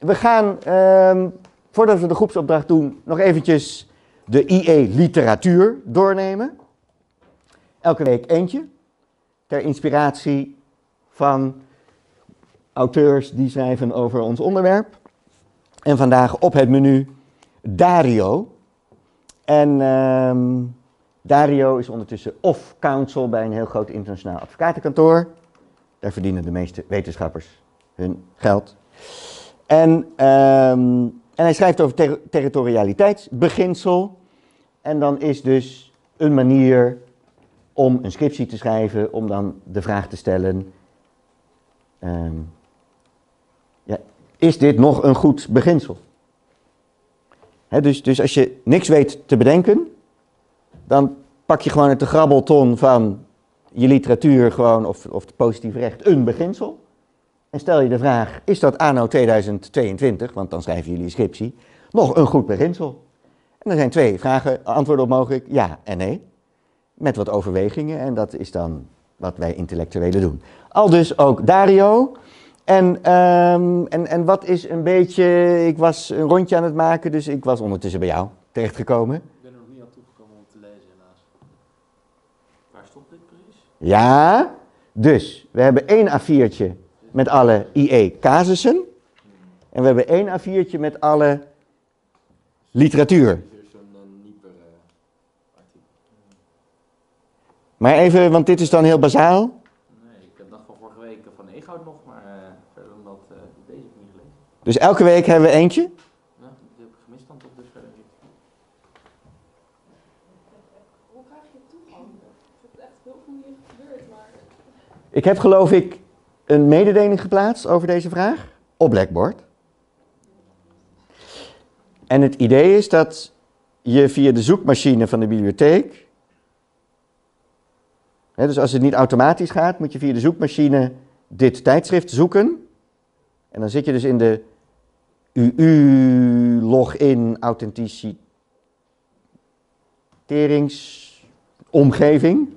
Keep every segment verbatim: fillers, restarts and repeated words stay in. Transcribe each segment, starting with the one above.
we gaan, uh, voordat we de groepsopdracht doen, nog eventjes de I E-literatuur doornemen. Elke week eentje, ter inspiratie van auteurs die schrijven over ons onderwerp. En vandaag op het menu Dario. En uh, Dario is ondertussen off-counsel bij een heel groot internationaal advocatenkantoor. Daar verdienen de meeste wetenschappers hun geld. En, um, en hij schrijft over ter territorialiteitsbeginsel. En dan is dus een manier om een scriptie te schrijven, om dan de vraag te stellen, um, ja, is dit nog een goed beginsel? He, dus, dus als je niks weet te bedenken, dan pak je gewoon uit de grabbelton van je literatuur gewoon, of, of het positieve recht, een beginsel. En stel je de vraag, is dat anno tweeduizend tweeëntwintig, want dan schrijven jullie een scriptie, nog een goed beginsel? En er zijn twee vragen, antwoorden op mogelijk, ja en nee. Met wat overwegingen en dat is dan wat wij intellectuelen doen. Al dus ook Dario. En, um, en, en wat is een beetje, ik was een rondje aan het maken, dus ik was ondertussen bij jou terechtgekomen. Ik ben er nog niet aan toegekomen om te lezen helaas. Waar stond dit precies? Ja, dus we hebben één A viertje met alle I E-casussen. En we hebben één A viertje met alle literatuur. Maar even, want dit is dan heel bazaal. Nee, ik heb dacht van vorige week van Egout nog, maar uh, verder dan dat, uh, deze heb ik niet gelezen. Dus elke week hebben we eentje? Ja, die heb ik gemist dan tot dusver denk ik. Hoe krijg je toegang? Het is echt heel veel niet gebeurd, maar... Ik heb geloof ik een mededeling geplaatst over deze vraag op Blackboard. En het idee is dat je via de zoekmachine van de bibliotheek, hè, dus als het niet automatisch gaat, moet je via de zoekmachine dit tijdschrift zoeken. En dan zit je dus in de U U-login authenticateringsomgeving.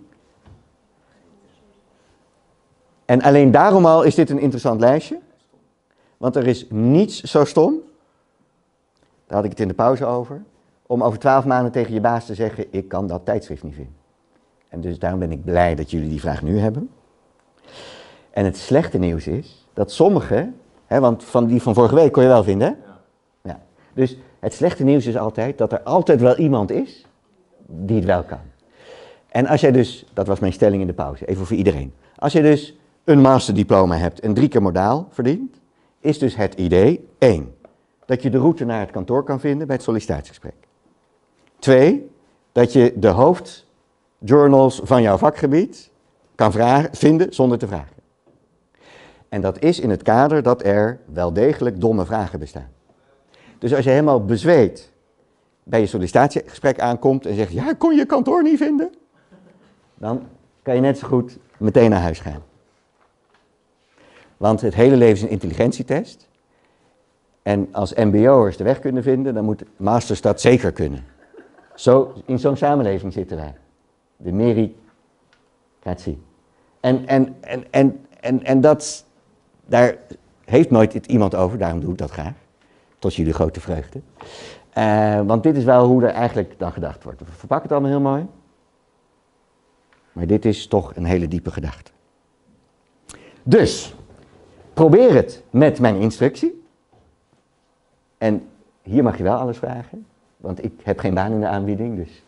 En alleen daarom al is dit een interessant lijstje. Want er is niets zo stom, daar had ik het in de pauze over, om over twaalf maanden tegen je baas te zeggen, ik kan dat tijdschrift niet vinden. En dus daarom ben ik blij dat jullie die vraag nu hebben. En het slechte nieuws is dat sommigen, hè, want van die van vorige week kon je wel vinden, hè? Ja. Ja. Dus het slechte nieuws is altijd dat er altijd wel iemand is die het wel kan. En als jij dus, dat was mijn stelling in de pauze, even voor iedereen. Als je dus een masterdiploma hebt en drie keer modaal verdient, is dus het idee, één, dat je de route naar het kantoor kan vinden bij het sollicitatiegesprek. Twee, dat je de hoofdjournals van jouw vakgebied kan vragen, vinden zonder te vragen. En dat is in het kader dat er wel degelijk domme vragen bestaan. Dus als je helemaal bezweet bij je sollicitatiegesprek aankomt en zegt, ja, kon je kantoor niet vinden? Dan kan je net zo goed meteen naar huis gaan. Want het hele leven is een intelligentietest. En als M B O'ers de weg kunnen vinden, dan moet masters dat zeker kunnen. Zo, in zo'n samenleving zitten wij. De meritocratie. En, en, en, en, en, en dat, daar heeft nooit iemand over, daarom doe ik dat graag. Tot jullie grote vreugde. Uh, want dit is wel hoe er eigenlijk dan gedacht wordt. We verpakken het allemaal heel mooi. Maar dit is toch een hele diepe gedachte. Dus, probeer het met mijn instructie. En hier mag je wel alles vragen. Want ik heb geen baan in de aanbieding, dus...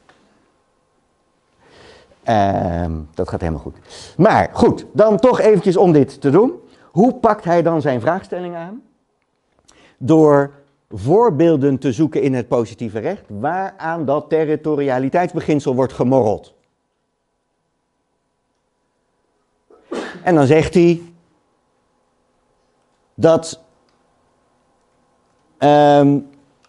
Uh, dat gaat helemaal goed. Maar goed, dan toch eventjes om dit te doen. Hoe pakt hij dan zijn vraagstelling aan? Door voorbeelden te zoeken in het positieve recht, waaraan dat territorialiteitsbeginsel wordt gemorreld. En dan zegt hij dat um,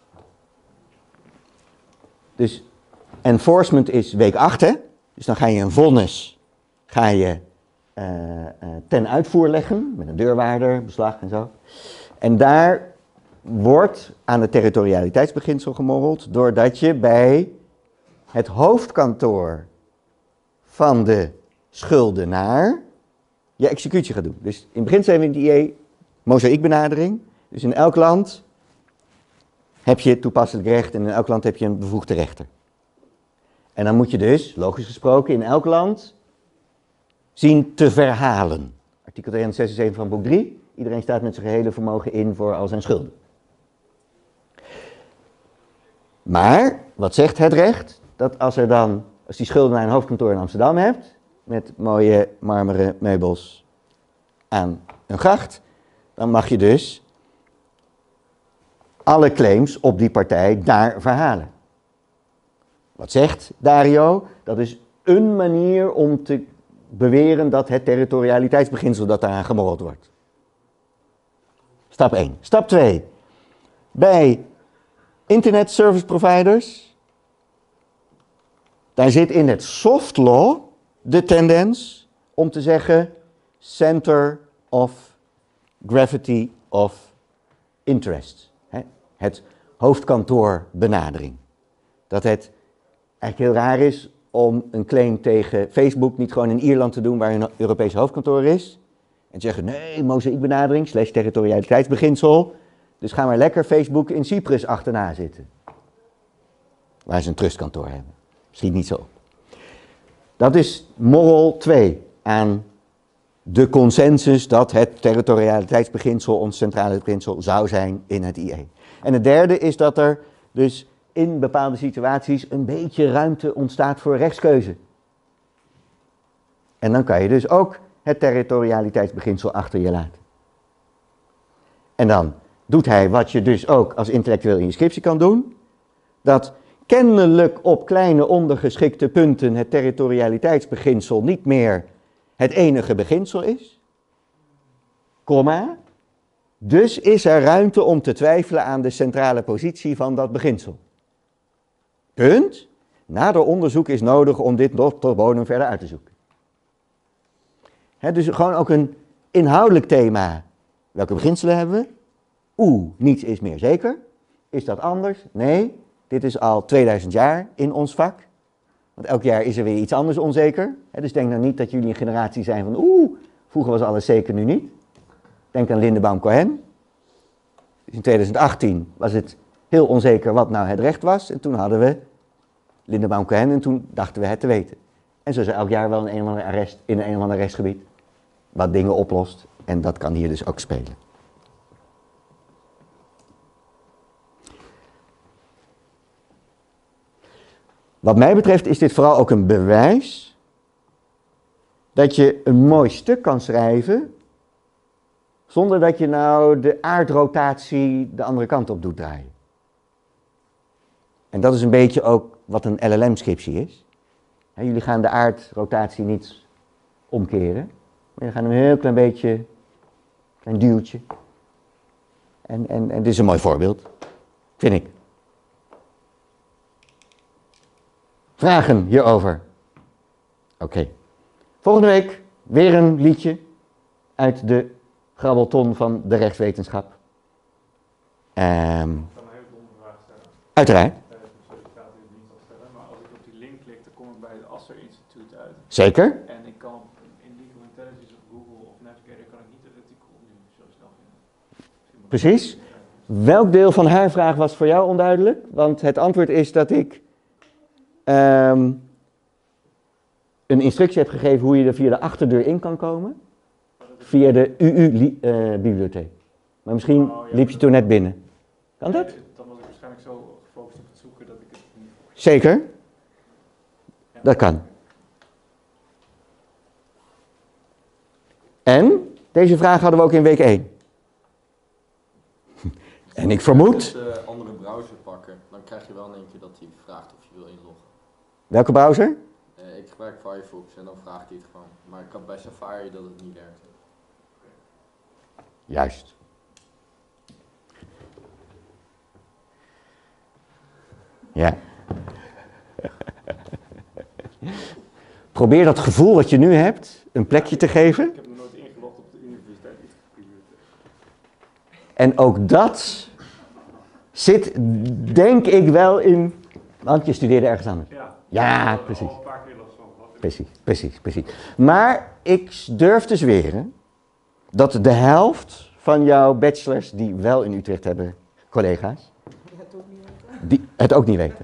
dus enforcement is week acht, hè? Dus dan ga je een vonnis ga je, uh, uh, ten uitvoer leggen, met een deurwaarder, beslag en zo. En daar wordt aan het territorialiteitsbeginsel gemorreld, doordat je bij het hoofdkantoor van de schuldenaar je executie gaat doen. Dus in het begin zijn we in die I E mozaïekbenadering. Dus in elk land heb je toepasselijk recht en in elk land heb je een bevoegde rechter. En dan moet je dus, logisch gesproken, in elk land zien te verhalen. Artikel tweehonderdzesenzeventig van boek drie. Iedereen staat met zijn gehele vermogen in voor al zijn schulden. Maar, wat zegt het recht? Dat als er dan, als die schuldenaar een hoofdkantoor in Amsterdam hebt, met mooie marmeren meubels aan een gracht, dan mag je dus alle claims op die partij daar verhalen. Wat zegt Dario? Dat is een manier om te beweren dat het territorialiteitsbeginsel dat daaraan gemorreld wordt. Stap één. Stap twee. Bij internet service providers, daar zit in het soft law de tendens om te zeggen center of gravity of interest. Hè? Het hoofdkantoor benadering. Dat het eigenlijk heel raar is om een claim tegen Facebook niet gewoon in Ierland te doen waar een Europees hoofdkantoor is. En te zeggen, nee, mozaïekbenadering, slash territorialiteitsbeginsel. Dus ga maar lekker Facebook in Cyprus achterna zitten. Waar ze een trustkantoor hebben. Schiet niet zo op. Dat is moral twee aan de consensus dat het territorialiteitsbeginsel ons centrale beginsel zou zijn in het I E. En het derde is dat er dus in bepaalde situaties een beetje ruimte ontstaat voor rechtskeuze. En dan kan je dus ook het territorialiteitsbeginsel achter je laten. En dan doet hij wat je dus ook als intellectueel in je scriptie kan doen. Dat kennelijk op kleine ondergeschikte punten het territorialiteitsbeginsel niet meer het enige beginsel is. Komma. Dus is er ruimte om te twijfelen aan de centrale positie van dat beginsel. Punt. Nader onderzoek is nodig om dit nog tot bodem verder uit te zoeken. He, dus gewoon ook een inhoudelijk thema. Welke beginselen hebben we? Oeh, niets is meer zeker. Is dat anders? Nee, dit is al tweeduizend jaar in ons vak. Want elk jaar is er weer iets anders onzeker. He, dus denk nou niet dat jullie een generatie zijn van oeh, vroeger was alles zeker, nu niet. Denk aan Lindenbaum-Cohen. Dus in tweeduizend achttien was het heel onzeker wat nou het recht was. En toen hadden we Lindenbaum-Cohen en toen dachten we het te weten. En zo is er elk jaar wel een een of ander arrest in een, een of ander rechtsgebied. Wat dingen oplost. En dat kan hier dus ook spelen. Wat mij betreft is dit vooral ook een bewijs dat je een mooi stuk kan schrijven zonder dat je nou de aardrotatie de andere kant op doet draaien. En dat is een beetje ook wat een L L M-scriptie is. He, jullie gaan de aardrotatie niet omkeren, maar jullie gaan een heel klein beetje, klein duwtje. En, en, en dit is een mooi voorbeeld, vind ik. Vragen hierover? Oké. Okay. Volgende week weer een liedje uit de grabbelton van de rechtswetenschap. Um, Ik kan een hele domme vraag stellen. Uiteraard. Uh, sorry, ik ga het niet al stellen, maar als ik op die link klik, dan kom ik bij het Asser Instituut uit. Zeker. En ik kan in Legal Intelligence of Google of Navigator kan ik niet het artikel nu zo snel vinden. Precies. Welk deel van haar vraag was voor jou onduidelijk? Want het antwoord is dat ik um, een instructie heb gegeven hoe je er via de achterdeur in kan komen. Via de U U-bibliotheek. Maar misschien oh, ja, liep je toen net binnen. Kan dat? Nee, dan was ik waarschijnlijk zo gefocust op het zoeken dat ik het niet vond. Zeker. Ja. Dat kan. En deze vraag hadden we ook in week één. En ik vermoed... Als je een andere browser pakken, dan krijg je wel in één keer dat hij vraagt of je wil inloggen. Welke browser? Uh, ik gebruik Firefox en dan vraagt hij het gewoon. Maar ik had bij Safari dat het niet werkt. Juist. Ja. Probeer dat gevoel wat je nu hebt een plekje te geven. Ik heb me nooit ingelogd op de universiteit. En ook dat zit, denk ik, wel in... Want je studeerde ergens anders. Ja, Ja, ik heb precies. al een paar keer last van gehad. Precies, precies, precies. Maar ik durf te zweren dat de helft van jouw bachelors die wel in Utrecht hebben collega's? Het ook niet weten. Die het ook niet weten.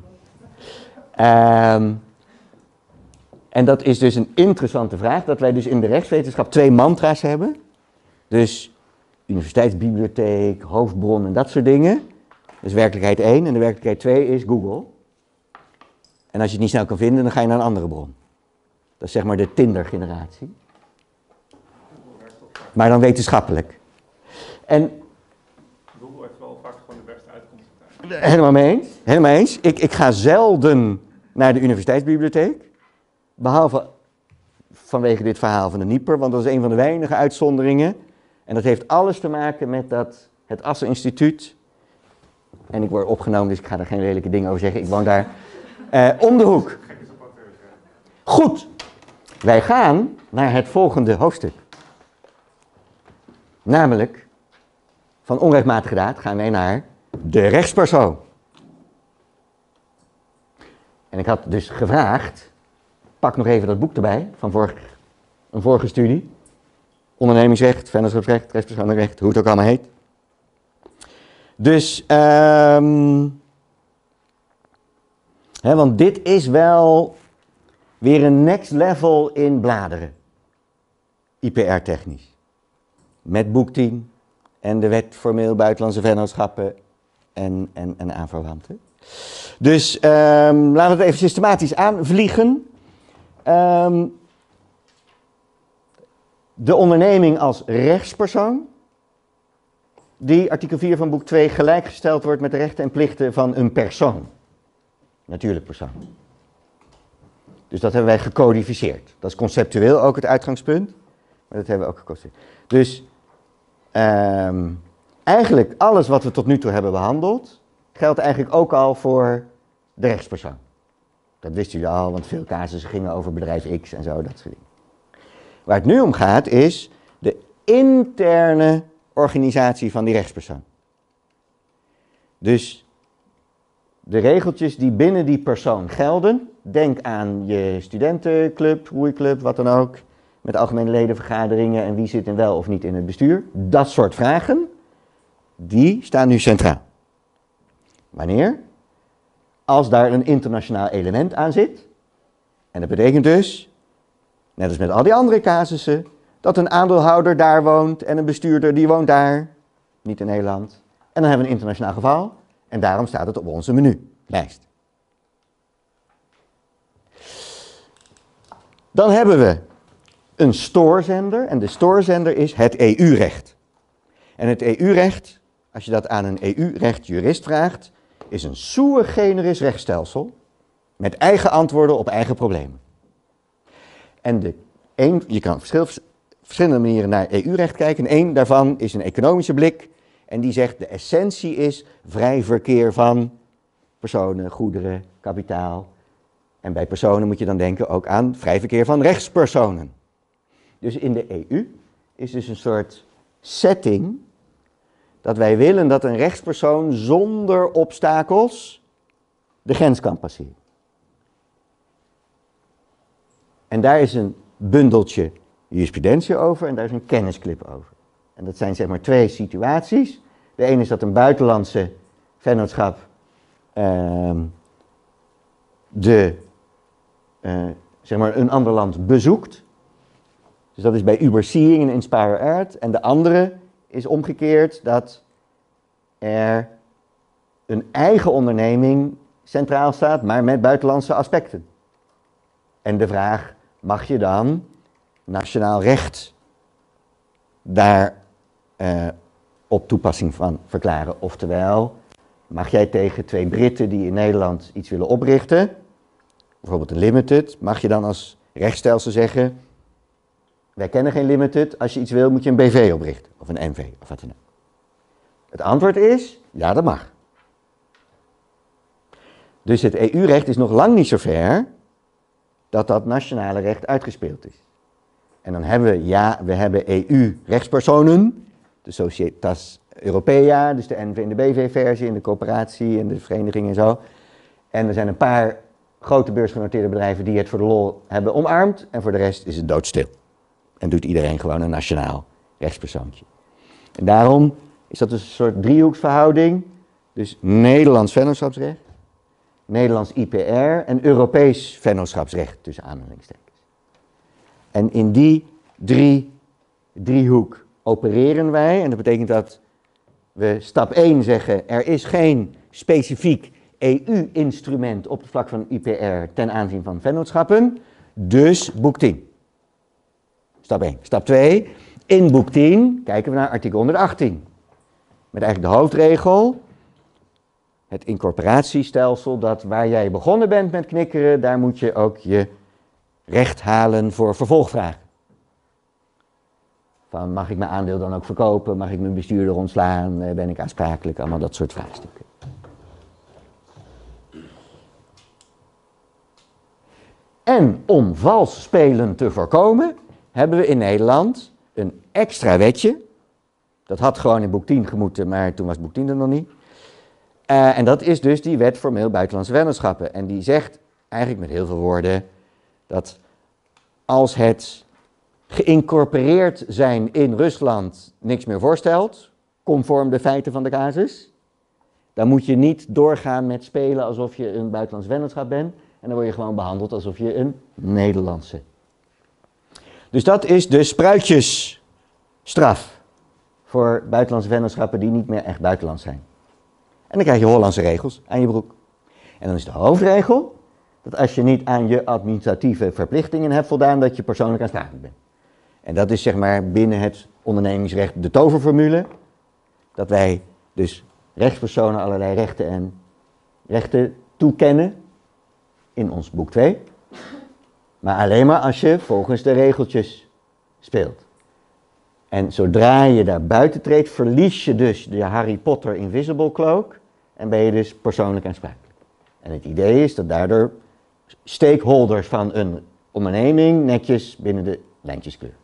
Um, en dat is dus een interessante vraag, dat wij dus in de rechtswetenschap twee mantra's hebben. Dus universiteitsbibliotheek, hoofdbron en dat soort dingen. Dat is werkelijkheid één. En de werkelijkheid twee is Google. En als je het niet snel kan vinden, dan ga je naar een andere bron. Dat is zeg maar de Tinder-generatie. Maar dan wetenschappelijk. En Google heeft wel vaak gewoon de beste uitkomst. helemaal mee eens. Helemaal eens. Ik, ik ga zelden naar de universiteitsbibliotheek. Behalve vanwege dit verhaal van de Nieper, want dat is een van de weinige uitzonderingen. En dat heeft alles te maken met dat het Assen Instituut. En ik word opgenomen, dus ik ga er geen lelijke dingen over zeggen. Ik woon daar uh, om de hoek. Goed. Wij gaan naar het volgende hoofdstuk. Namelijk, van onrechtmatige daad gaan wij naar de rechtspersoon. En ik had dus gevraagd, pak nog even dat boek erbij, van vorig, een vorige studie. Ondernemingsrecht, vennootschapsrecht, rechtspersoonrecht, hoe het ook allemaal heet. Dus, um, hè, want dit is wel weer een next level in bladeren. I P R-technisch. Met boek tien en de wet formeel buitenlandse vennootschappen en, en, en aanverwanten. Dus um, laten we het even systematisch aanvliegen. Um, de onderneming als rechtspersoon, die artikel vier van boek twee gelijkgesteld wordt met de rechten en plichten van een persoon. Natuurlijk persoon. Dus dat hebben wij gecodificeerd. Dat is conceptueel ook het uitgangspunt, maar dat hebben we ook gecodificeerd. Dus um, eigenlijk alles wat we tot nu toe hebben behandeld, geldt eigenlijk ook al voor de rechtspersoon. Dat wisten jullie al, want veel casussen gingen over bedrijf X en zo, dat soort dingen. Waar het nu om gaat is de interne organisatie van die rechtspersoon. Dus de regeltjes die binnen die persoon gelden, denk aan je studentenclub, roeiclub, wat dan ook, met algemene ledenvergaderingen en wie zit er wel of niet in het bestuur. Dat soort vragen, die staan nu centraal. Wanneer? Als daar een internationaal element aan zit. En dat betekent dus, net als met al die andere casussen, dat een aandeelhouder daar woont en een bestuurder die woont daar, niet in Nederland. En dan hebben we een internationaal geval en daarom staat het op onze menulijst. Dan hebben we een stoorzender en de stoorzender is het E U-recht. En het E U-recht, als je dat aan een E U-rechtjurist vraagt, is een sui generis rechtsstelsel met eigen antwoorden op eigen problemen. En de een, je kan op verschil, verschillende manieren naar E U-recht kijken. En één daarvan is een economische blik. En die zegt de essentie is vrij verkeer van personen, goederen, kapitaal. En bij personen moet je dan denken ook aan vrij verkeer van rechtspersonen. Dus in de E U is dus een soort setting dat wij willen dat een rechtspersoon zonder obstakels de grens kan passeren. En daar is een bundeltje jurisprudentie over en daar is een kennisclip over. En dat zijn zeg maar twee situaties. De ene is dat een buitenlandse vennootschap uh, de, uh, zeg maar een ander land bezoekt. Dus dat is bij Überseeing en Inspire Earth. En de andere is omgekeerd dat er een eigen onderneming centraal staat, maar met buitenlandse aspecten. En de vraag, mag je dan nationaal recht daar uh, op toepassing van verklaren? Oftewel, mag jij tegen twee Britten die in Nederland iets willen oprichten, bijvoorbeeld een limited, mag je dan als rechtsstelsel zeggen, wij kennen geen limited, als je iets wil moet je een B V oprichten, of een N V, of wat dan ook. Het antwoord is, ja dat mag. Dus het E U-recht is nog lang niet zo ver dat dat nationale recht uitgespeeld is. En dan hebben we, ja, we hebben E U-rechtspersonen, de Societas Europea, dus de N V en de B V-versie en de coöperatie en de vereniging en zo. En er zijn een paar grote beursgenoteerde bedrijven die het voor de lol hebben omarmd en voor de rest is het doodstil. En doet iedereen gewoon een nationaal rechtspersoontje. En daarom is dat dus een soort driehoeksverhouding. Dus Nederlands vennootschapsrecht, Nederlands I P R en Europees vennootschapsrecht tussen aanhalingstekens. En in die drie driehoek opereren wij. En dat betekent dat we stap één zeggen, er is geen specifiek E U-instrument op het vlak van I P R ten aanzien van vennootschappen. Dus boek tien. Stap één. Stap twee. In boek tien kijken we naar artikel honderdachttien. Met eigenlijk de hoofdregel. Het incorporatiestelsel dat waar jij begonnen bent met knikkeren, daar moet je ook je recht halen voor vervolgvragen. Van mag ik mijn aandeel dan ook verkopen? Mag ik mijn bestuurder ontslaan? Ben ik aansprakelijk? Allemaal dat soort vraagstukken. En om vals spelen te voorkomen, hebben we in Nederland een extra wetje. Dat had gewoon in boek tien gemoeten, maar toen was boek tien er nog niet. Uh, en dat is dus die wet formeel buitenlandse vennootschappen. En die zegt eigenlijk met heel veel woorden dat als het geïncorporeerd zijn in Rusland niks meer voorstelt, conform de feiten van de casus, dan moet je niet doorgaan met spelen alsof je een buitenlands vennootschap bent. En dan word je gewoon behandeld alsof je een Nederlandse. Dus dat is de spruitjesstraf voor buitenlandse vennootschappen die niet meer echt buitenlands zijn. En dan krijg je Hollandse regels aan je broek. En dan is de hoofdregel dat als je niet aan je administratieve verplichtingen hebt voldaan, dat je persoonlijk aansprakelijk bent. En dat is zeg maar binnen het ondernemingsrecht de toverformule. Dat wij dus rechtspersonen allerlei rechten en rechten toekennen in ons boek twee. Maar alleen maar als je volgens de regeltjes speelt. En zodra je daar buiten treedt, verlies je dus de Harry Potter Invisible Cloak en ben je dus persoonlijk aansprakelijk. En het idee is dat daardoor stakeholders van een onderneming netjes binnen de lijntjes kleuren.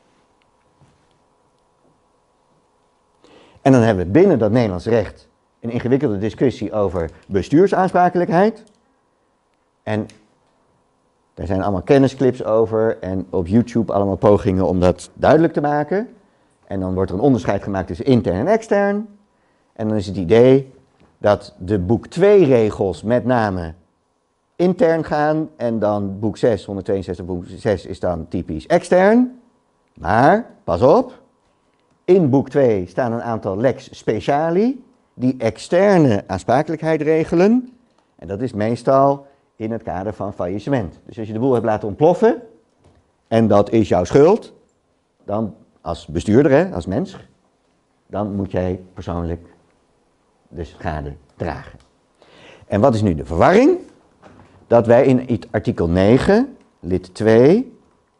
En dan hebben we binnen dat Nederlands recht een ingewikkelde discussie over bestuursaanssprakelijkheid. En daar zijn allemaal kennisclips over en op YouTube allemaal pogingen om dat duidelijk te maken. En dan wordt er een onderscheid gemaakt tussen intern en extern. En dan is het idee dat de boek twee regels met name intern gaan en dan boek zes, honderdtweeënzestig boek zes is dan typisch extern. Maar, pas op, in boek twee staan een aantal lex speciali die externe aansprakelijkheid regelen. En dat is meestal in het kader van faillissement. Dus als je de boel hebt laten ontploffen en dat is jouw schuld, dan als bestuurder, hè, als mens, dan moet jij persoonlijk de schade dragen. En wat is nu de verwarring? Dat wij in artikel negen, lid twee,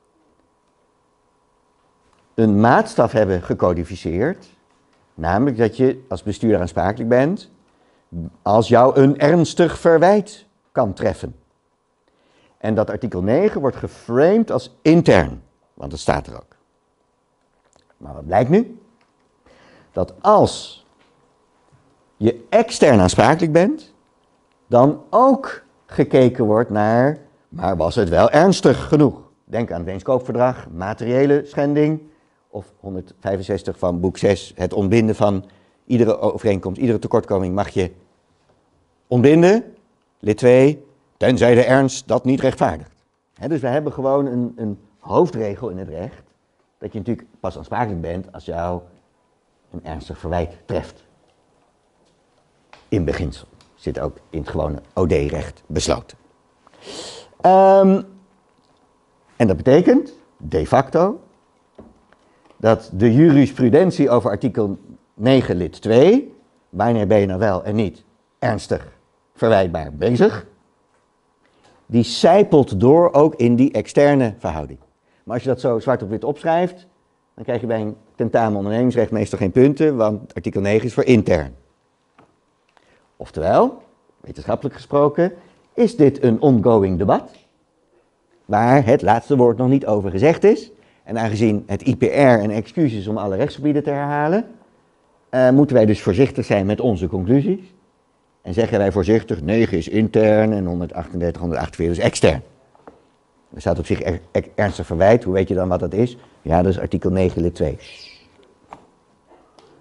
een maatstaf hebben gecodificeerd, namelijk dat je als bestuurder aansprakelijk bent als jou een ernstig verwijt kan treffen. En dat artikel negen wordt geframed als intern, want dat staat er ook. Maar wat blijkt nu? Dat als je extern aansprakelijk bent, dan ook gekeken wordt naar, maar was het wel ernstig genoeg? Denk aan het Weenskoopverdrag, materiële schending, of honderdvijfenzestig van boek zes, het ontbinden van iedere overeenkomst, iedere tekortkoming mag je ontbinden. Lid twee, tenzij de ernst dat niet rechtvaardigt. He, dus we hebben gewoon een, een hoofdregel in het recht, dat je natuurlijk pas aansprakelijk bent als jou een ernstig verwijt treft. In beginsel. Zit ook in het gewone O D-recht besloten. Um, en dat betekent, de facto, dat de jurisprudentie over artikel negen lid twee, wanneer ben je nou wel en niet ernstig verwijtbaar bezig, die sijpelt door ook in die externe verhouding. Maar als je dat zo zwart op wit opschrijft, dan krijg je bij een tentamen ondernemingsrecht meestal geen punten, want artikel negen is voor intern. Oftewel, wetenschappelijk gesproken, is dit een ongoing debat, waar het laatste woord nog niet over gezegd is. En aangezien het I P R een excuus is om alle rechtsgebieden te herhalen, uh, moeten wij dus voorzichtig zijn met onze conclusies. En zeggen wij voorzichtig, negen is intern en honderdachtendertig, honderdachtenveertig is extern. Er staat op zich er, er, ernstig verwijt, hoe weet je dan wat dat is? Ja, dat is artikel negen lid twee.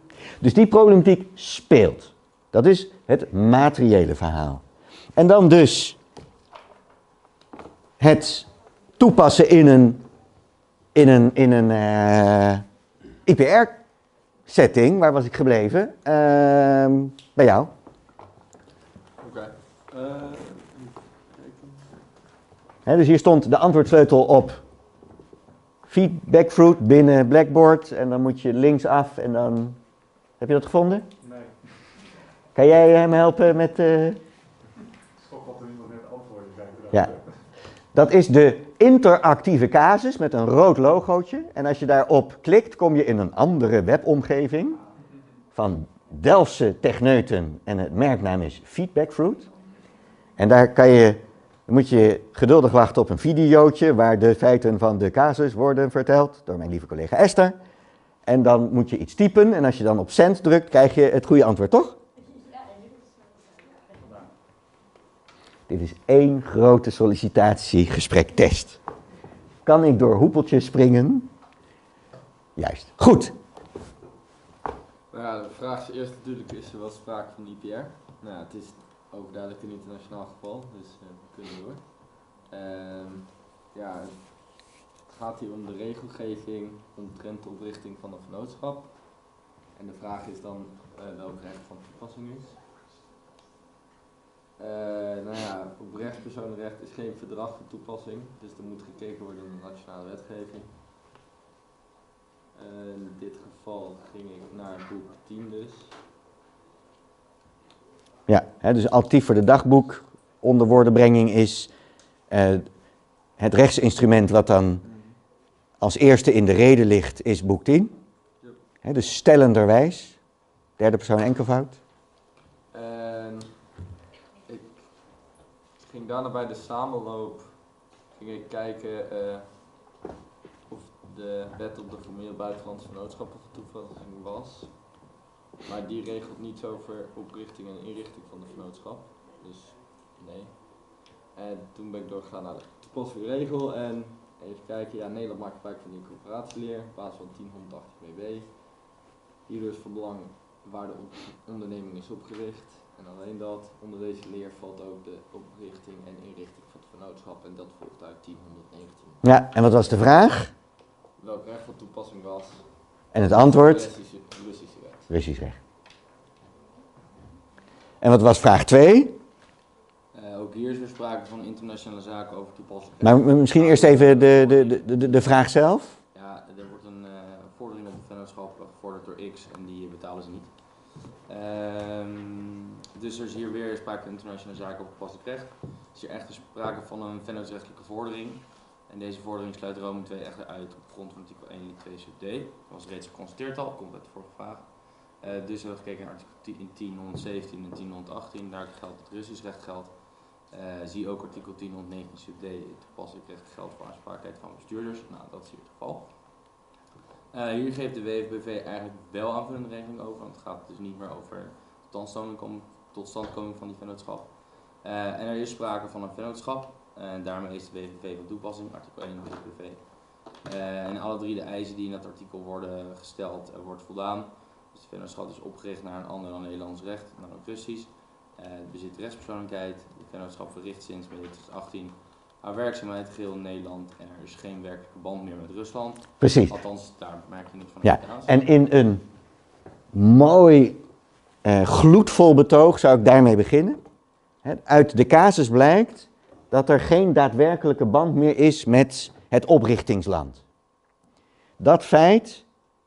Dus die problematiek speelt. Dat is het materiële verhaal. En dan dus het toepassen in een, in een, in een uh, I P R-setting. Waar was ik gebleven? Uh, bij jou. Oké. Okay. Uh, He, dus hier stond de antwoordsleutel op feedback fruit binnen Blackboard. En dan moet je linksaf en dan... Heb je dat gevonden? Nee. Kan jij hem helpen met... Uh... Schok op de iemand net antwoorden. Ja. Dat is de interactieve casus met een rood logootje. En als je daarop klikt, kom je in een andere webomgeving van Delftse techneuten. En het merknaam is Feedback Fruit. En daar kan je... Dan moet je geduldig wachten op een videootje waar de feiten van de casus worden verteld door mijn lieve collega Esther. En dan moet je iets typen en als je dan op send drukt, krijg je het goede antwoord, toch? Dit is één grote sollicitatiegesprekktest. Kan ik door hoepeltjes springen? Juist. Goed. Nou ja, de vraag is eerst natuurlijk, is er wel sprake van I P R? Nou ja, het is overduidelijk een internationaal geval, dus uh, we kunnen door. Uh, ja, het gaat hier om de regelgeving omtrent de oprichting van een vennootschap. En de vraag is dan uh, welk recht van toepassing is. Uh, nou ja, op rechtspersonenrecht is geen verdrag van toepassing, dus er moet gekeken worden naar de nationale wetgeving. Uh, in dit geval ging ik naar boek tien dus. Ja, hè, dus alternatief voor de dagboek onderwoordenbrenging is uh, het rechtsinstrument wat dan als eerste in de reden ligt, is boek tien. Yep. Hè, dus stellenderwijs, derde persoon enkelvoud. En ik ging daarna bij de samenloop ging ik kijken uh, of de wet op de formeel buitenlandse vennootschappen van toepassing was. Maar die regelt niets over oprichting en inrichting van de vennootschap. Dus nee. En toen ben ik doorgegaan naar de toepasselijke regel en even kijken, ja, Nederland maakt gebruik van de incorporatieleer op basis van tien honderdachttien B W. Hier is van belang waar de onderneming is opgericht. En alleen dat, onder deze leer valt ook de oprichting en inrichting van het vennootschap en dat volgt uit tien honderdnegentien. Ja, en wat was de vraag? Welk recht van toepassing was? En het antwoord? Russische, Russische wet. Russisch recht. En wat was vraag twee? Uh, ook hier is er sprake van internationale zaken over toepasselijkheid. Maar misschien eerst even de, de, de, de, de vraag zelf. Ja, er wordt een uh, vordering op het vennootschap gevorderd door X en die betalen ze niet. Um, dus er is hier weer sprake van internationale zaken over toepasselijk recht. Er is hier echter sprake van een vennootsrechtelijke vordering. En deze vordering sluit Rome twee echter uit op grond van artikel één lid twee sub D. Dat was reeds geconstateerd al, komt uit de vorige vraag. Uh, dus hebben we gekeken naar artikel tien honderdzeventien en tien honderdachttien, daar geldt het Russisch recht geldt. Uh, zie ook artikel tien honderdnegentien sub D, het toepasselijk recht geldt voor aansprakelijkheid van bestuurders. Nou, dat is hier het geval. Uh, hier geeft de W F B V eigenlijk wel aanvullende regeling over, want het gaat dus niet meer over totstandkoming van die vennootschap. Uh, en er is sprake van een vennootschap, uh, en daarmee is de W F B V van toepassing, artikel één W F B V. Uh, en alle drie de eisen die in dat artikel worden gesteld, uh, wordt voldaan. Dus de vennootschap is opgericht naar een ander dan Nederlands recht, namelijk Russisch. Uh, het bezit rechtspersoonlijkheid, de vennootschap verricht sinds twintig achttien haar werkzaamheid geheel in Nederland en er is geen werkelijke band meer met Rusland. Precies. Althans, daar merk je niks van. Ja, en in een mooi, uh, gloedvol betoog zou ik daarmee beginnen. He, uit de casus blijkt dat er geen daadwerkelijke band meer is met het oprichtingsland. Dat feit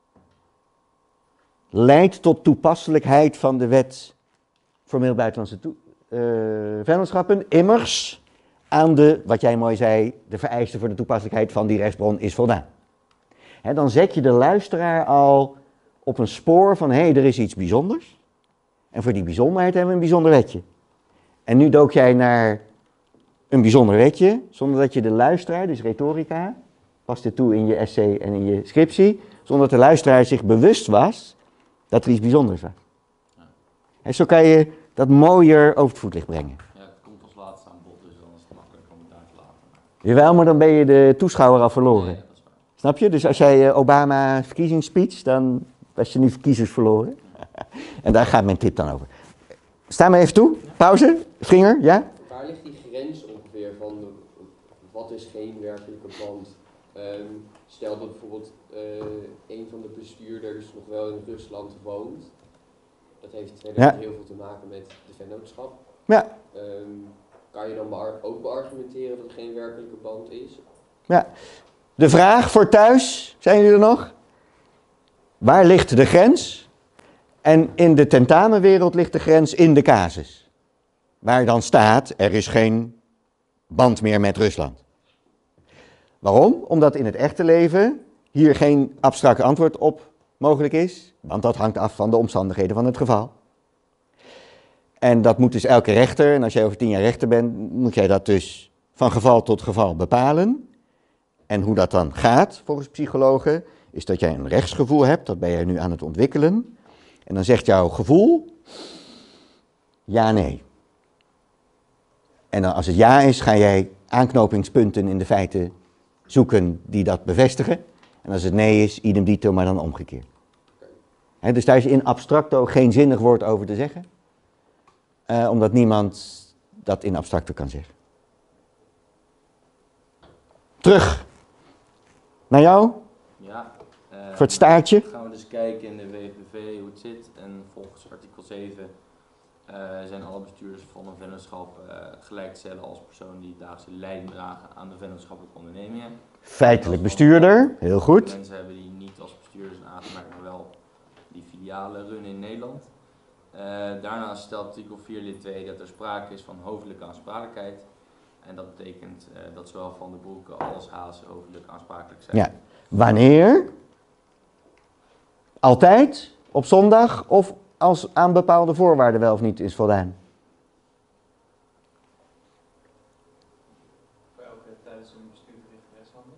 leidt tot toepasselijkheid van de wet formeel buitenlandse toe, uh, vennootschappen. Immers aan de, wat jij mooi zei, de vereiste voor de toepasselijkheid van die rechtsbron is voldaan. He, dan zet je de luisteraar al op een spoor van, hé, hey, er is iets bijzonders. En voor die bijzonderheid hebben we een bijzonder wetje. En nu dook jij naar een bijzonder wetje, zonder dat je de luisteraar, dus retorica, pas dit toe in je essay en in je scriptie, zonder dat de luisteraar zich bewust was dat er iets bijzonders was. En zo kan je dat mooier over het voetlicht brengen. Ja, het komt als laatste aan bod, dus dan is het makkelijk om het daar te laten. Jawel, maar dan ben je de toeschouwer al verloren. Ja, dat is waar. Snap je? Dus als jij uh, Obama verkiezingsspeech, dan was je nu verkiezers verloren. En daar gaat mijn tip dan over. Sta me even toe. Pauze. Vinger, ja? Waar ligt die grens ongeveer van de, wat is geen werkelijke band? Um, stel dat bijvoorbeeld uh, een van de bestuurders nog wel in Rusland woont. Dat heeft verder Ja. heel veel te maken met de vennootschap. Ja. Um, kan je dan bear- ook beargumenteren dat er geen werkelijke band is? Ja. De vraag voor thuis, zijn jullie er nog? Waar ligt de grens? En in de tentamenwereld ligt de grens in de casus. Waar dan staat, er is geen band meer met Rusland. Waarom? Omdat in het echte leven hier geen abstract antwoord op mogelijk is. Want dat hangt af van de omstandigheden van het geval. En dat moet dus elke rechter, en als jij over tien jaar rechter bent, moet jij dat dus van geval tot geval bepalen. En hoe dat dan gaat, volgens psychologen, is dat jij een rechtsgevoel hebt, dat ben jij nu aan het ontwikkelen. En dan zegt jouw gevoel, ja, nee. En dan als het ja is, ga jij aanknopingspunten in de feiten zoeken die dat bevestigen. En als het nee is, idem dito, maar dan omgekeerd. He, dus daar is in abstracto geen zinnig woord over te zeggen. Uh, omdat niemand dat in abstracto kan zeggen. Terug naar jou, Ja. eh, voor het staartje. Gaan we dus kijken in de W V V hoe het zit. En volgens artikel zeven uh, zijn alle bestuurders van een vennootschap uh, gelijk te stellen als persoon die dagelijks leiding dragen aan de vennootschappelijke ondernemingen. Feitelijk bestuurder, heel goed. Mensen hebben die niet als bestuurders aangemerkt, maar wel die filialen runnen in Nederland. Uh, daarnaast stelt artikel vier lid twee dat er sprake is van hoofdelijke aansprakelijkheid. En dat betekent uh, dat zowel Van den Broeke als Haas hoofdelijk aansprakelijk zijn. Ja. Wanneer? Altijd? Op zondag? Of als aan bepaalde voorwaarden wel of niet is voldaan? Voor elke tijdens een bestuurverrichte rechtshandeling.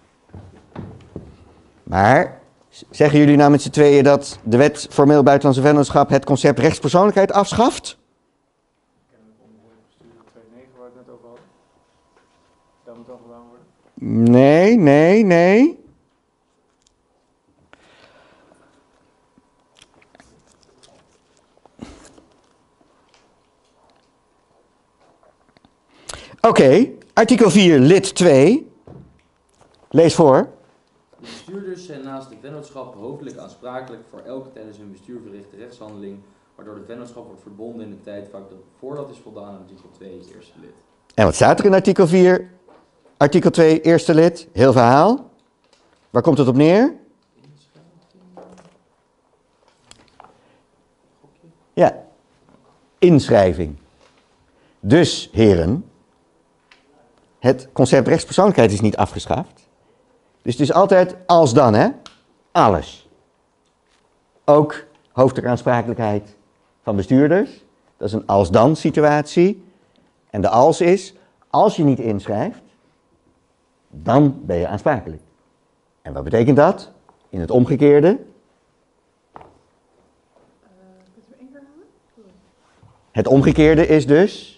Maar zeggen jullie nou met z'n tweeën dat de wet formeel buitenlandse vennootschap het concept rechtspersoonlijkheid afschaft? Kennelijk onbehoorlijk bestuur twee negen waar we het net over hadden. Dat moet dan gedaan worden. Nee, nee, nee. Oké, okay, artikel vier, lid twee. Lees voor. De bestuurders zijn naast de vennootschap hoofdelijk aansprakelijk voor elke tijdens hun bestuur verrichte rechtshandeling, waardoor de vennootschap wordt verbonden in de tijd vaak dat, voordat is voldaan aan artikel twee, het eerste lid. En wat staat er in artikel vier, artikel twee, eerste lid? Heel verhaal. Waar komt het op neer? Ja, inschrijving. Dus, heren, het concept rechtspersoonlijkheid is niet afgeschaft. Dus het is altijd als dan, hè? Alles. Ook hoofdelijke aansprakelijkheid van bestuurders. Dat is een als dan situatie. En de als is, als je niet inschrijft, dan ben je aansprakelijk. En wat betekent dat? In het omgekeerde. Uh, kunt u me één keer herhalen? Sorry. Het omgekeerde is dus,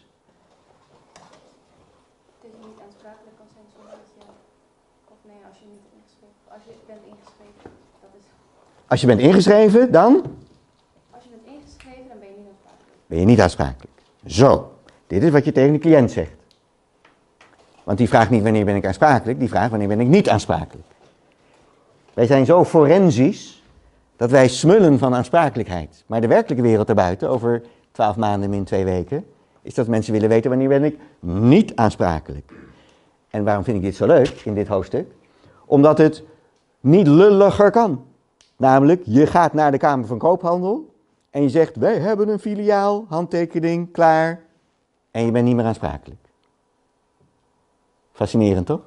Dat je niet aansprakelijk kan zijn zonder dat je, of nee, als je niet ingeschreven, als je bent ingeschreven, dat is, als je bent ingeschreven, dan als je bent ingeschreven, dan ben je niet aansprakelijk. ben je niet aansprakelijk. Zo, dit is wat je tegen de cliënt zegt. Want die vraagt niet wanneer ben ik aansprakelijk, die vraagt wanneer ben ik niet aansprakelijk. Wij zijn zo forensisch dat wij smullen van aansprakelijkheid. Maar de werkelijke wereld daarbuiten, over twaalf maanden min twee weken, is dat mensen willen weten wanneer ben ik niet aansprakelijk. En waarom vind ik dit zo leuk in dit hoofdstuk? Omdat het niet lulliger kan. Namelijk, je gaat naar de Kamer van Koophandel en je zegt, wij hebben een filiaal, handtekening, klaar. En je bent niet meer aansprakelijk. Fascinerend, toch?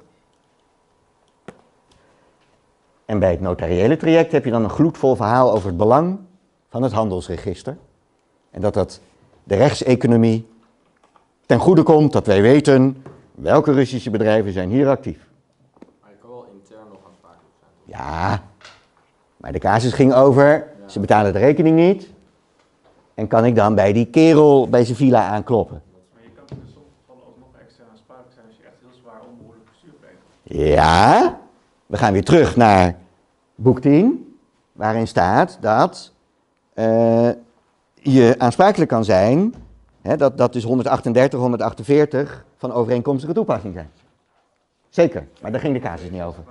En bij het notariële traject heb je dan een gloedvol verhaal over het belang van het handelsregister. En dat dat de rechtseconomie ten goede komt, dat wij weten welke Russische bedrijven zijn hier actief. Maar je kan wel intern nog aansprakelijk zijn. Ja, maar de casus ging over, ze betalen de rekening niet. En kan ik dan bij die kerel bij zijn villa aankloppen? Maar je kan in sommige gevallen ook nog extra aansprakelijk zijn als je echt heel zwaar onbehoorlijk bestuur pleegt. Ja, we gaan weer terug naar boek tien, waarin staat dat uh, je aansprakelijk kan zijn, hè, dat, dat dus honderdachtendertig, honderdachtenveertig van overeenkomstige toepassing zijn. Zeker, maar daar ging de casus niet over.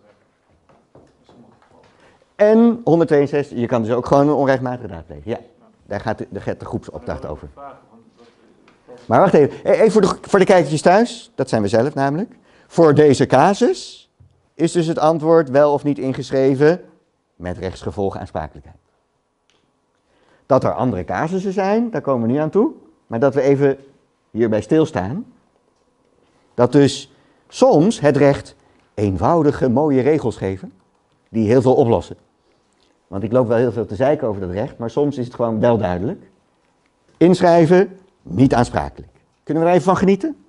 En honderdtweeënzestig, je kan dus ook gewoon een onrechtmatige daad plegen. Ja, daar gaat de, daar gaat de groepsopdracht over. Maar wacht even, even voor de, voor de kijkertjes thuis, dat zijn we zelf namelijk. Voor deze casus is dus het antwoord wel of niet ingeschreven met rechtsgevolg aansprakelijkheid. Dat er andere casussen zijn, daar komen we nu aan toe. Maar dat we even hierbij stilstaan. Dat dus soms het recht eenvoudige, mooie regels geven, die heel veel oplossen. Want ik loop wel heel veel te zeiken over dat recht, maar soms is het gewoon wel duidelijk. Inschrijven, niet aansprakelijk. Kunnen we er even van genieten?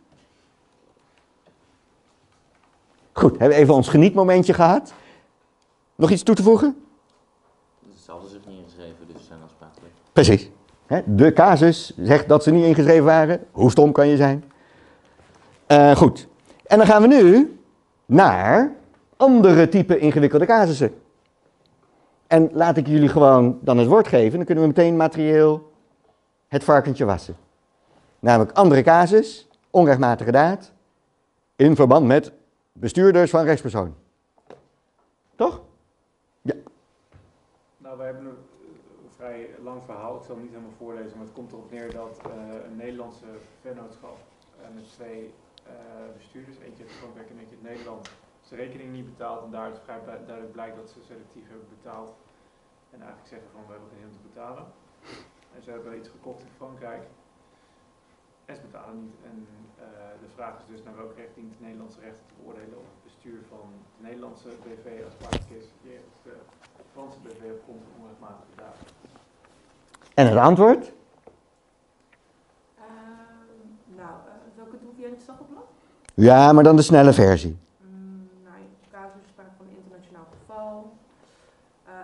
Goed, hebben we even ons genietmomentje gehad. Nog iets toe te voegen? Ze hadden zich niet ingeschreven, dus ze zijn aansprakelijk. Precies. De casus zegt dat ze niet ingeschreven waren. Hoe stom kan je zijn? Uh, goed. En dan gaan we nu naar andere type ingewikkelde casussen. En laat ik jullie gewoon dan het woord geven. Dan kunnen we meteen materieel het varkentje wassen. Namelijk andere casus, onrechtmatige daad, in verband met bestuurders van rechtspersoon. Toch? Ja. Nou, wij hebben een, een vrij lang verhaal. Ik zal het niet helemaal voorlezen, maar het komt erop neer dat uh, een Nederlandse vennootschap uh, met twee uh, bestuurders, eentje uit Frankrijk en eentje uit Nederland, zijn rekening niet betaalt en daaruit vrij duidelijk blijkt dat ze selectief hebben betaald en eigenlijk zeggen van we hebben geen hem te betalen. En ze hebben iets gekocht in Frankrijk en ze betalen niet. En uh, de vraag is dus naar welk recht dient de Nederlandse rechter te beoordelen of het bestuur van de Nederlandse B V aansprakelijk is jegens de Franse B V op grond van onrechtmatige daad. En het antwoord? Uh, nou, uh, welke doe jij in het stappenblad? Ja, maar dan de snelle versie. Mm, nou, in de casus is sprake van een internationaal geval. Uh,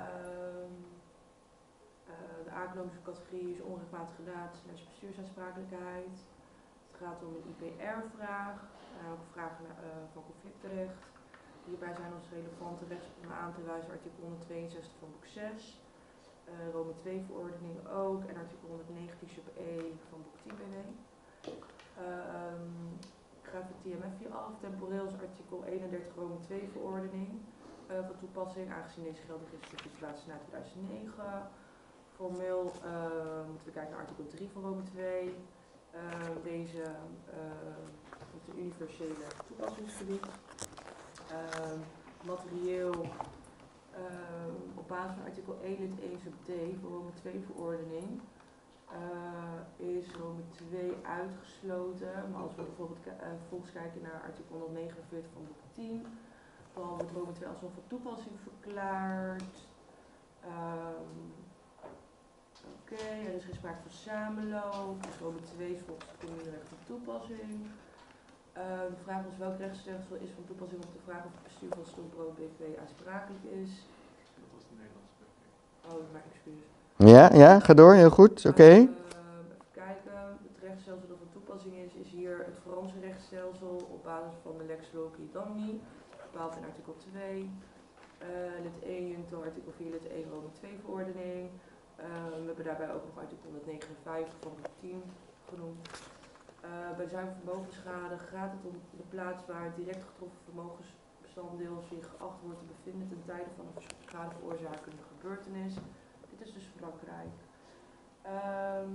uh, de aanknopende categorie is onrechtmatige daad slash bestuursaansprakelijkheid. Het gaat om een I P R-vraag, uh, ook vragen uh, van conflictrecht. Hierbij zijn ons relevante rechtsgronden aan te wijzen artikel honderdtweeënzestig van boek zes, uh, Rome twee verordening ook en artikel honderdnegentien sub E van boek tien B W. Uh, um, Grijpt het T M F hier af. Temporeel is artikel eenendertig Rome twee verordening uh, van toepassing, aangezien deze geldig is voor situatie na tweeduizend negen. Formeel uh, moeten we kijken naar artikel drie van Rome twee. Uh, deze uh, heeft een universele toepassingsgebied. Uh, materieel uh, op basis van artikel één lid één sub D van Rome twee verordening. Uh, is Rome twee uitgesloten, maar als we bijvoorbeeld uh, volgens kijken naar artikel honderdnegenenveertig van boek tien, dan wordt Rome twee alsnog van toepassing verklaard. Um, Oké, okay, er is geen sprake van samenloop, dus Rome twee is volgens het communerecht van toepassing. Uh, de vraag was welk rechtsstelsel is van toepassing op de vraag of het bestuur van Stolbrood B V aansprakelijk is. Dat was de Nederlandse B V. Oh, maar excuus. Ja, ja, ga door, heel goed, oké. Okay. Uh, even kijken, het rechtsstelsel dat van toepassing is, is hier het Franse rechtsstelsel op basis van de Lex Loci Damni, bepaald in artikel twee. Uh, lid één, Junto, artikel vier, lid één, Rome twee verordening. Uh, we hebben daarbij ook nog artikel honderdnegenenvijftig van boek tien genoemd. Uh, bij zuiver vermogensschade gaat het om de plaats waar het direct getroffen vermogensbestanddeel zich geacht wordt te bevinden ten tijde van een schade veroorzakende gebeurtenis. Dit is dus Frankrijk. Um,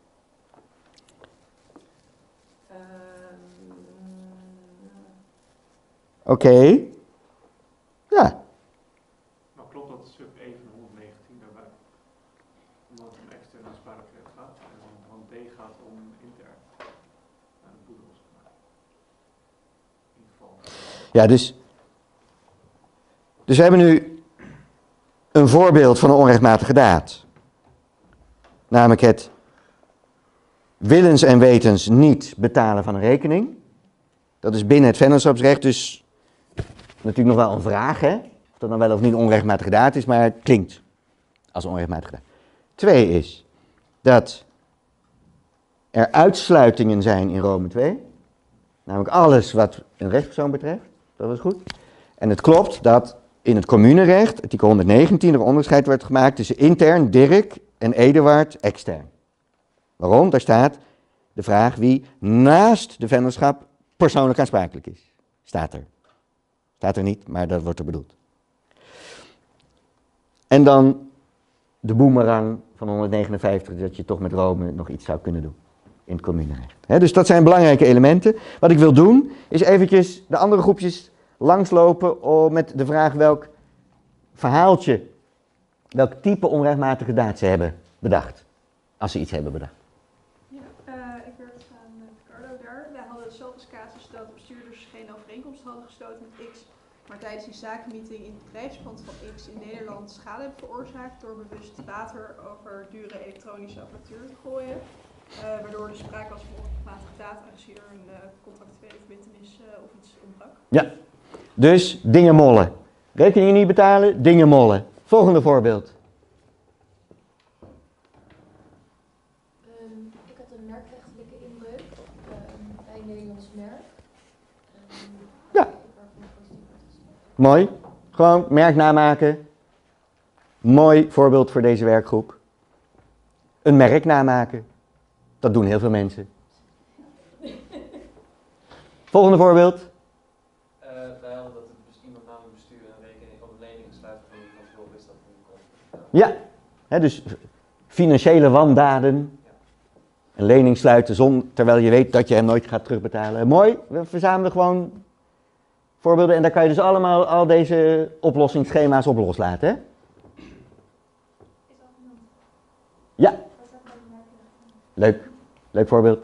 um, Oké. Okay. Ja. Nou klopt dat sub E van honderdnegentien daarbij. Omdat het om externe aansprakelijkheid gaat. En dan D gaat om intern. Nou, de boedels. In ieder geval. Ja, dus. Dus we hebben nu een voorbeeld van een onrechtmatige daad. Namelijk het willens en wetens niet betalen van een rekening. Dat is binnen het vennootschapsrecht dus natuurlijk nog wel een vraag, hè? Of dat dan wel of niet een onrechtmatige daad is, maar het klinkt als een onrechtmatige daad. Twee is dat er uitsluitingen zijn in Rome twee. Namelijk alles wat een rechtspersoon betreft. Dat is goed. En het klopt dat in het communerecht, artikel honderdnegentien, er onderscheid wordt gemaakt tussen intern, dirk en Eduard extern. Waarom? Daar staat de vraag wie naast de vennootschap persoonlijk aansprakelijk is. Staat er. Staat er niet, maar dat wordt er bedoeld. En dan de boemerang van honderdnegenenvijftig, dat je toch met Rome nog iets zou kunnen doen in het communerecht. He, dus dat zijn belangrijke elementen. Wat ik wil doen, is eventjes de andere groepjes langslopen om met de vraag welk verhaaltje, welk type onrechtmatige daad ze hebben bedacht. Als ze iets hebben bedacht. Ja, uh, ik werk aan uh, Ricardo daar. Wij hadden hetzelfde casus dat de bestuurders geen overeenkomst hadden gesloten met X, maar tijdens die zakenmeeting in het bedrijfspand van X in Nederland schade hebben veroorzaakt door bewust water over dure elektronische apparatuur te gooien. Uh, waardoor er sprake was van onrechtmatige daad, aangezien er een uh, contractuele verbintenis uh, of iets ontbrak. Ja, dus dingen mollen. Rekeningen niet betalen, dingen mollen. Volgende voorbeeld. Um, ik had een merkrechtelijke inbreuk um, bij een Nederlands merk. Um, Ja. Mooi. Gewoon merk namaken. Mooi voorbeeld voor deze werkgroep. Een merk namaken. Dat doen heel veel mensen. Volgende voorbeeld. Uh, wij hadden dat het iemand namelijk bestuur een rekening of een lening sluiten voor een kantoor is dat niet kon. Ja, hè, dus financiële wandaden. Een lening sluiten zon, terwijl je weet dat je hem nooit gaat terugbetalen. Mooi, we verzamelen gewoon voorbeelden en daar kan je dus allemaal al deze oplossingsschema's op loslaten. Hè? Ja, leuk, leuk voorbeeld.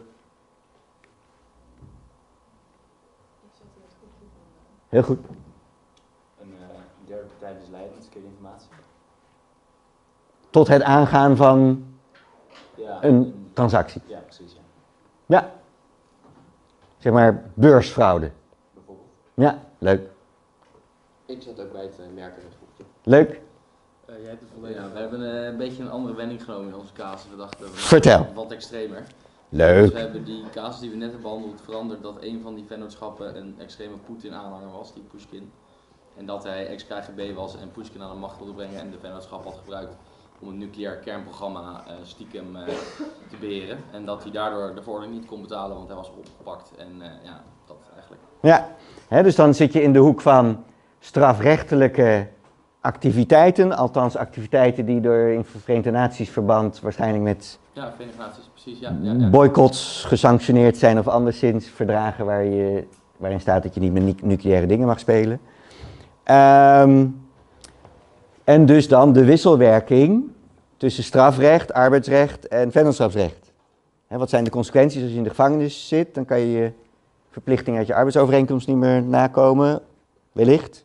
Heel goed. Een uh, derde partij misleidend, verkeerde informatie. Tot het aangaan van Ja, een transactie. Ja, precies. Ja. Ja. Zeg maar beursfraude. Bijvoorbeeld. Ja, leuk. Ik zat ook bij het uh, merkenrechtgroepje. Leuk. Uh, jij hebt het volledig. Ja, we hebben uh, een beetje een andere wending genomen in onze casus. We dachten we Vertel. wat extremer. Leuk. Dus we hebben die casus die we net hebben behandeld veranderd dat een van die vennootschappen een extreme Poetin-aanhanger was, die Pushkin. En dat hij ex-K G B was en Pushkin aan de macht wilde brengen en de vennootschap had gebruikt om het nucleair kernprogramma uh, stiekem uh, te beheren. En dat hij daardoor de verordening niet kon betalen, want hij was opgepakt. En uh, ja, dat eigenlijk. Ja, hè, dus dan zit je in de hoek van strafrechtelijke activiteiten, althans activiteiten die door in Verenigde Naties verband waarschijnlijk met Ja, Verenigde Naties, precies. Ja, ja, ja. boycotts gesanctioneerd zijn of anderszins verdragen waar je, waarin staat dat je niet met nucleaire dingen mag spelen. Um, en dus dan de wisselwerking tussen strafrecht, arbeidsrecht en vennootschapsrecht. Hè, wat zijn de consequenties als je in de gevangenis zit? Dan kan je je verplichting uit je arbeidsovereenkomst niet meer nakomen, wellicht.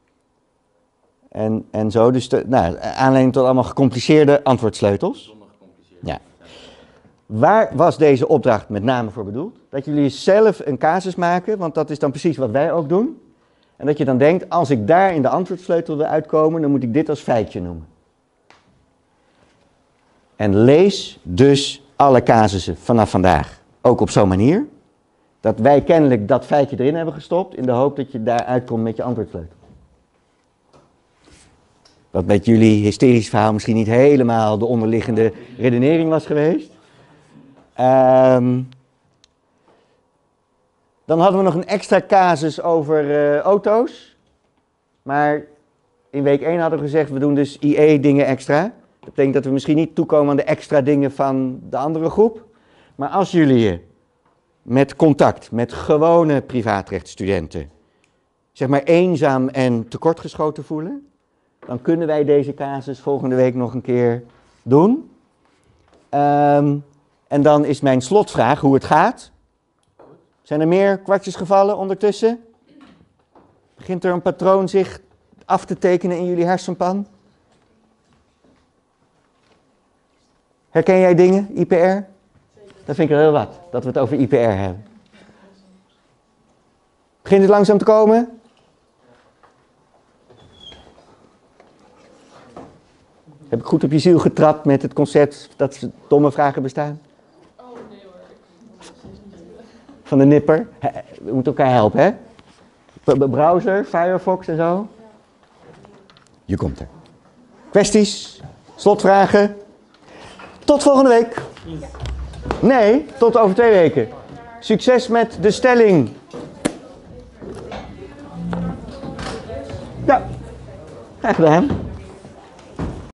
En, en zo, dus de, nou, aanleiding tot allemaal gecompliceerde antwoordsleutels. Zonder gecompliceerd. Ja. Waar was deze opdracht met name voor bedoeld? Dat jullie zelf een casus maken, want dat is dan precies wat wij ook doen. En dat je dan denkt, als ik daar in de antwoordsleutel wil uitkomen, dan moet ik dit als feitje noemen. En lees dus alle casussen vanaf vandaag, ook op zo'n manier, dat wij kennelijk dat feitje erin hebben gestopt, in de hoop dat je daar uitkomt met je antwoordsleutel. Wat met jullie hysterisch verhaal misschien niet helemaal de onderliggende redenering was geweest. Um, dan hadden we nog een extra casus over uh, auto's. Maar in week één hadden we gezegd, we doen dus I E-dingen extra. Dat betekent dat we misschien niet toekomen aan de extra dingen van de andere groep. Maar als jullie je met contact met gewone privaatrechtsstudenten, zeg maar eenzaam en tekortgeschoten voelen, dan kunnen wij deze casus volgende week nog een keer doen. Um, en dan is mijn slotvraag hoe het gaat. Zijn er meer kwartjes gevallen ondertussen? Begint er een patroon zich af te tekenen in jullie hersenpan? Herken jij dingen, I P R? Dat vind ik er heel wat, dat we het over I P R hebben. Begint het langzaam te komen? Heb ik goed op je ziel getrapt met het concept dat domme vragen bestaan? Oh nee hoor, ik Van de nipper. We moeten elkaar helpen, hè? B- browser, Firefox en zo. Je komt er. Kwesties? Slotvragen? Tot volgende week. Nee, tot over twee weken. Succes met de stelling. Ja, graag gedaan.